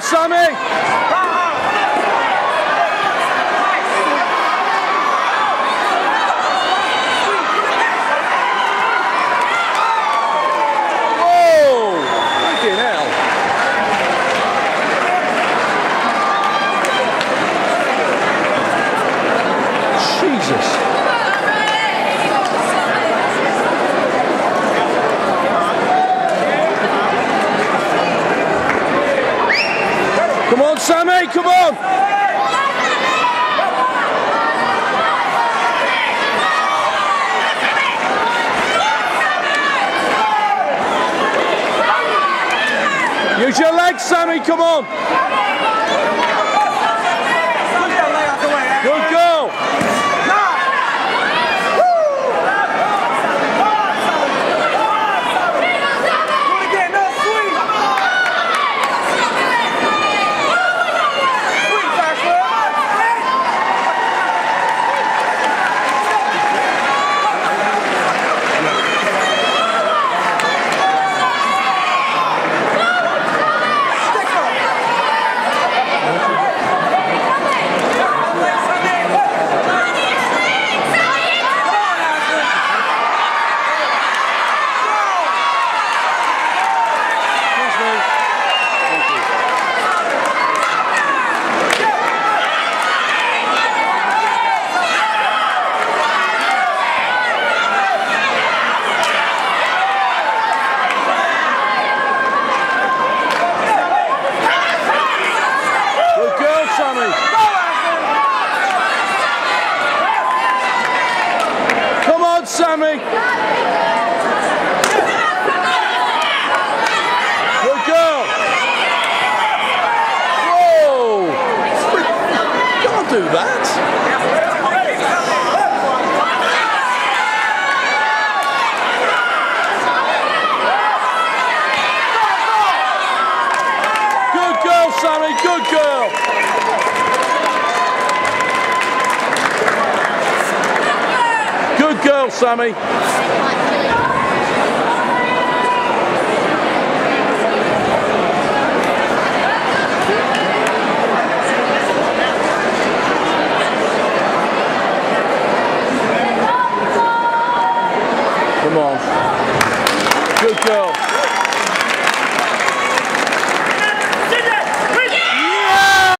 Sammi! Jesus. Come on, Sammi, come on. Use your legs, Sammi, come on. Good girl. Come on, Sammi. Good girl. Whoa. Can't do that. Good girl, Sammi. Good girl. Good girl, Sammi.